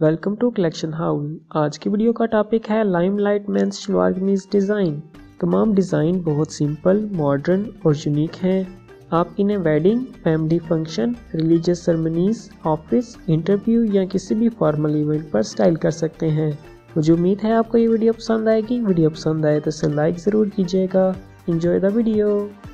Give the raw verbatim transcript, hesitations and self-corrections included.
Welcome to collection house. आज की video का टॉपिक है लाइमलाइट मेंस शलवार कमीज डिज़ाइन। तमाम डिज़ाइन बहुत सिंपल, मॉडर्न और यूनिक हैं। आप इन्हें wedding, family function, religious ceremonies, office, interview या किसी भी फॉर्मल इवेंट पर स्टाइल कर सकते हैं। मुझे उम्मीद है आपको ये वीडियो पसंद आएगी। वीडियो पसंद आए तो इसे लाइक ज़रूर कीजिएगा। Enjoy the video.